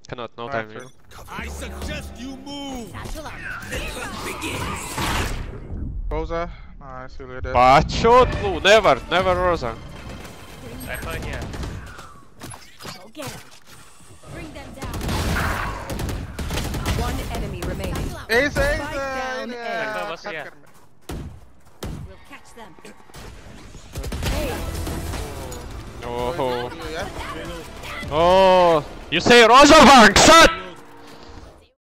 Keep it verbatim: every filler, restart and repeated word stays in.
Cannot, no Right, time. true. I suggest you move. Rosa. Nice, you later. Bachot, Blue, never, never Rosa. Cypher here. Go get 'em. Bring them down. One enemy remaining. Ace, ace, Spike down A. Cypher was here. We'll catch them. Oh, Yeah. oh, you say Rosa Bank, shut!